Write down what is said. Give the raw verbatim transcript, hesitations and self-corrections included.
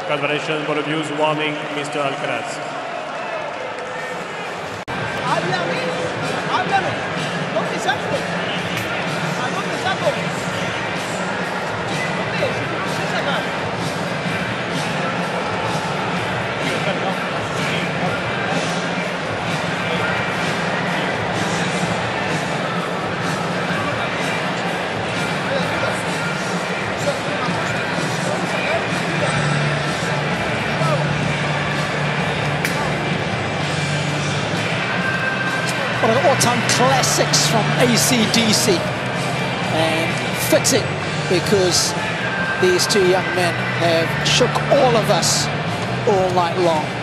Congratulations, both of you, warming Mister Alcaraz. Háblame, háblame. ¿Dónde Saco? ¿A dónde Saco? ¿Dónde? Si tú no sé sacar. One of the all-time classics from A C D C, and fitting because these two young men have shook all of us all night long.